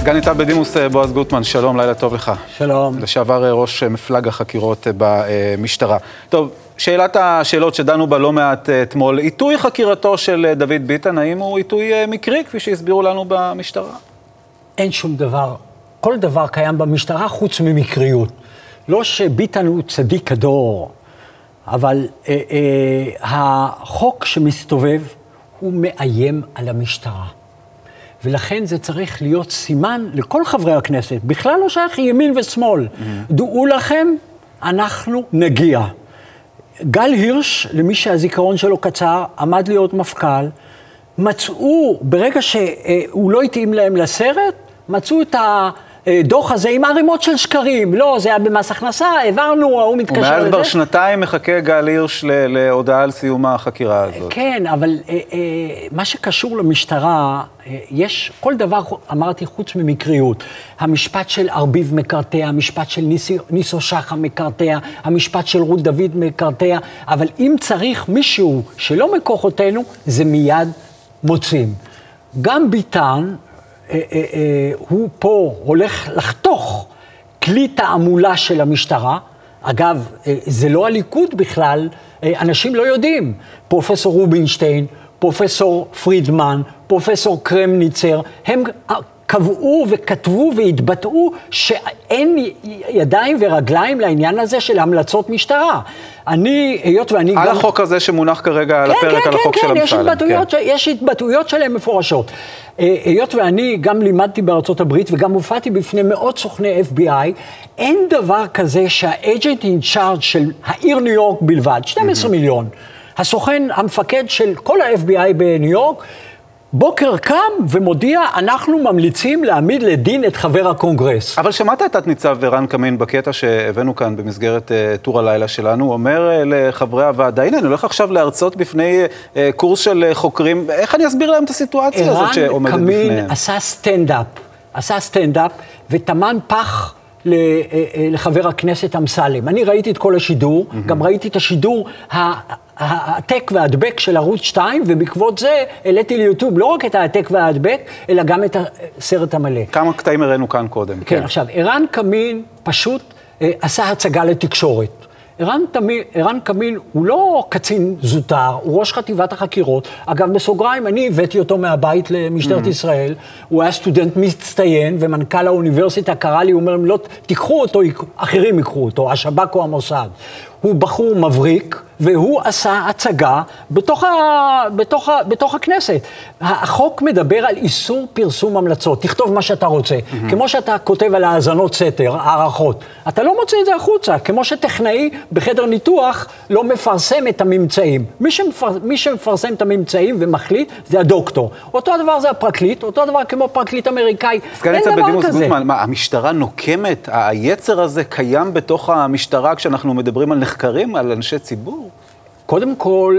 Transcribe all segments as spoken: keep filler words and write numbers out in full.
סגן ניצב בדימוס בועז גוטמן, שלום, לילה טוב לך. שלום. לשעבר ראש מפלג החקירות במשטרה. טוב, שאלת השאלות שדנו בה לא מעט אתמול, עיתוי חקירתו של דוד ביטן, האם הוא עיתוי מקרי, כפי שהסבירו לנו במשטרה? אין שום דבר, כל דבר קיים במשטרה חוץ ממקריות. לא שביטן הוא צדיק הדור, אבל אה, אה, החוק שמסתובב הוא מאיים על המשטרה. ולכן זה צריך להיות סימן לכל חברי הכנסת, בכלל לא שייך ימין ושמאל. Mm-hmm. דעו לכם, אנחנו נגיע. גל הירש, למי שהזיכרון שלו קצר, עמד להיות מפכ"ל, מצאו, ברגע שהוא לא התאים להם לסרט, מצאו את הדוח הזה עם ערימות של שקרים. לא, זה היה במס הכנסה, העברנו, הוא מתקשר לזה. ומאז כבר שנתיים מחכה גל הירש להודעה על סיום החקירה הזאת. כן, אבל אה, אה, מה שקשור למשטרה, אה, יש כל דבר, אמרתי, חוץ ממקריות. המשפט של ארביב מקרטע, המשפט של ניסי, ניסו שחה מקרטע, המשפט של רות דוד מקרטע, אבל אם צריך מישהו שלא מכוחותינו, זה מיד מוצאים. גם ביטן, אה, אה, אה, הוא פה הולך לחתוך כלי תעמולה של המשטרה. אגב, אה, זה לא הליכוד בכלל, אה, אנשים לא יודעים. פרופסור רובינשטיין, פרופסור פרידמן, פרופסור קרמניצר, הם קבעו וכתבו והתבטאו שאין ידיים ורגליים לעניין הזה של המלצות משטרה. אני, היות ואני על גם... החוק הזה שמונח כרגע על הפרק, כן, על כן, החוק כן, של כן, אמסלם. יש התבטאויות, כן. יש התבטאויות שלהם מפורשות. היות ואני גם לימדתי בארצות הברית וגם הופעתי בפני מאות סוכני אף בי איי, אין דבר כזה שהאג'נט אין צ'ארג' של העיר ניו יורק בלבד, שנים עשר מיליון, הסוכן, המפקד של כל ה-אף בי איי בניו יורק, בוקר קם ומודיע, אנחנו ממליצים להעמיד לדין את חבר הקונגרס. אבל שמעת את תת-ניצב ערן קמין בקטע שהבאנו כאן במסגרת uh, טור הלילה שלנו, הוא אומר uh, לחברי הוועדה, הנה, אני הולך עכשיו להרצות בפני uh, קורס של uh, חוקרים, איך אני אסביר להם את הסיטואציה הזאת שעומדת בפניהם? ערן קמין עשה סטנדאפ, עשה סטנדאפ וטמן פח לחבר הכנסת אמסלם. אני ראיתי את כל השידור, mm-hmm. גם ראיתי את השידור העתק וההדבק של ערוץ שתיים, ובעקבות זה העליתי ליוטיוב לא רק את העתק וההדבק, אלא גם את הסרט המלא. כמה קטעים הראינו כאן קודם. כן, כן. עכשיו, ערן קמין פשוט אה, עשה הצגה לתקשורת. ערן, תמי, ערן קמין הוא לא קצין זוטר, הוא ראש חטיבת החקירות. אגב, בסוגריים, אני הבאתי אותו מהבית למשטרת mm-hmm. ישראל, הוא היה סטודנט מצטיין, ומנכ"ל האוניברסיטה קרא לי, הוא אומר, לא, תיקחו אותו, אחרים יקחו אותו, השב"כ או המוסד. הוא בחור מבריק, והוא עשה הצגה בתוך, ה... בתוך, ה... בתוך הכנסת. החוק מדבר על איסור פרסום המלצות. תכתוב מה שאתה רוצה. Mm-hmm. כמו שאתה כותב על האזנות סתר, הערכות. אתה לא מוצא את זה החוצה. כמו שטכנאי בחדר ניתוח לא מפרסם את הממצאים. מי, שמפר... מי שמפרסם את הממצאים ומחליט זה הדוקטור. אותו הדבר זה הפרקליט, אותו דבר כמו פרקליט אמריקאי. סגן ניצב בדימוס גוטמן, מה, המשטרה נוקמת? היצר הזה קיים בתוך המשטרה כשאנחנו מדברים על נחקרים, על אנשי ציבור? קודם כל,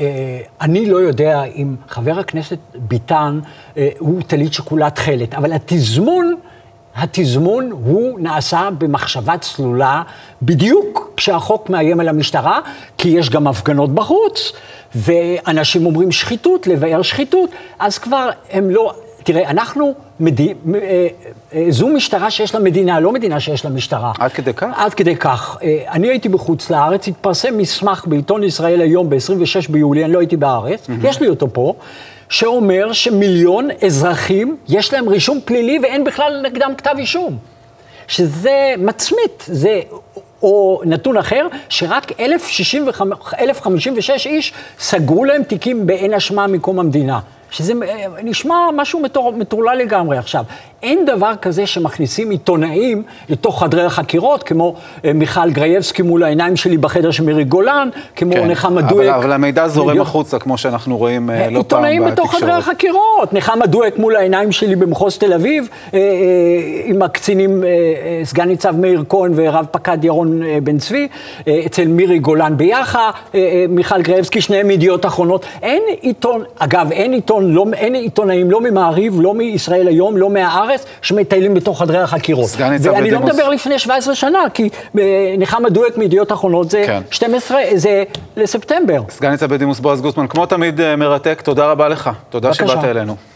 אני לא יודע אם חבר הכנסת ביטן הוא תליט שכולה תכלת, אבל התזמון, התזמון הוא נעשה במחשבה צלולה, בדיוק כשהחוק מאיים על המשטרה, כי יש גם הפגנות בחוץ, ואנשים אומרים שחיתות, לבאר שחיתות, אז כבר הם לא... תראה, אנחנו, מדי, זו משטרה שיש לה מדינה, לא מדינה שיש לה משטרה. עד כדי כך? עד כדי כך. אני הייתי בחוץ לארץ, התפרסם מסמך בעיתון ישראל היום, ב-עשרים ושש ביולי, אני לא הייתי בארץ, mm-hmm. יש לי אותו פה, שאומר שמיליון אזרחים יש להם רישום פלילי ואין בכלל נגדם כתב אישום. שזה מצמית, זה... או נתון אחר, שרק אלף חמישים ושש איש סגרו להם תיקים באין אשמה מקום המדינה. שזה נשמע משהו מטורלל לגמרי עכשיו. אין דבר כזה שמכניסים עיתונאים לתוך חדרי החקירות, כמו מיכל גרייבסקי מול העיניים שלי בחדר של מירי גולן, כמו כן, נחמה דואק. אבל, אבל המידע זורם החוצה, כמו שאנחנו רואים לא פעם בתקשורת. עיתונאים בתוך חדרי החקירות. נחמה דואק מול העיניים שלי במחוז תל אביב, עם הקצינים סגן ניצב מאיר כהן ורב פקד ירון בן צבי, אצל מירי גולן ביחד, מיכל גרייבסקי, שניהם ידיעות אחרונות. אין עיתון, אגב, אין עיתון, לא, אין עיתונאים, לא ממעריב, לא מישראל היום, לא מהארץ, שמטיילים בתוך חדרי החקירות. ואני לא מדבר לפני שבע עשרה שנה, כי נחמה דואק מידיעות אחרונות זה כן. שתים עשרה, זה לספטמבר. סגן ניצב בדימוס בועז גוטמן, כמו תמיד מרתק, תודה רבה לך. תודה שבאת אלינו.